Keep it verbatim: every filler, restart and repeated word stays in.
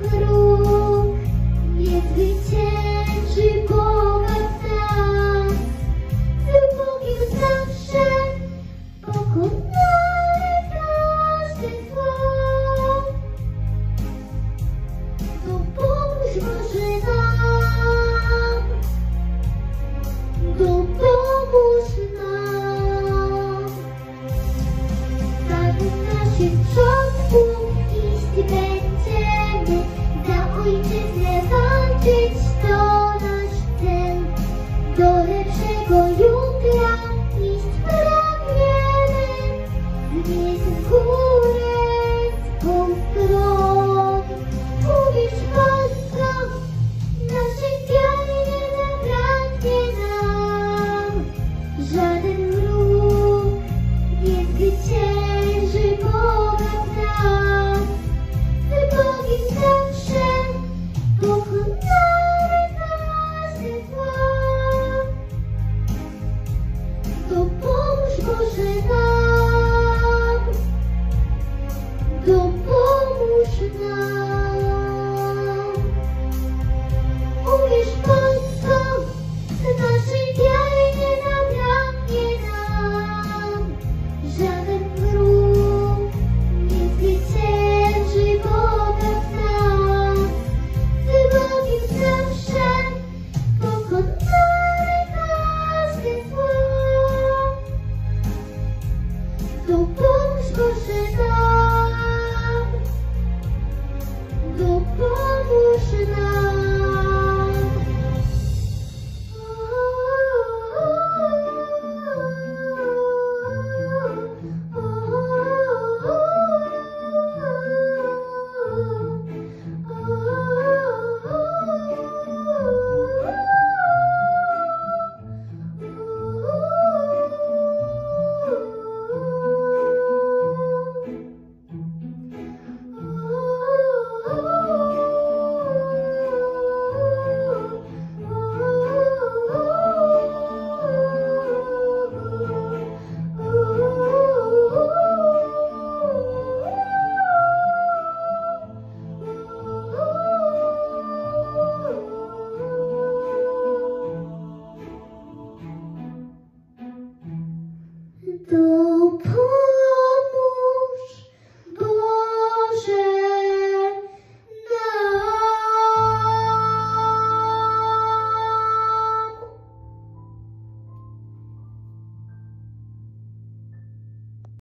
wróg nie zwycięży Boga w nas. Z Bogiem zawsze pokonamy każde zło. Dopomóż Boże nam, dopomóż nam. Tak w naszym przodku iść będziemy, za Ojczyznę walczyć to nasz cel. Do lepszego jutra iść pragniemy, wnieść w górę swą stron. Uwierz Polsko, naszej wiary nie zabraknie nam. Żaden wróg nie zwycięży Boga w nas. Z Bogiem zawsze pokonamy każde zło. Dopomóż Boże nam, dopomóż nam. Uwierz Polsko, naszej wiary nie zabraknie nam. Żaden wróg nie zwycięży Boga w nas. Z Bogiem zawsze pokonamy każde zło. Dopomóż Boże nam, dopomóż nam.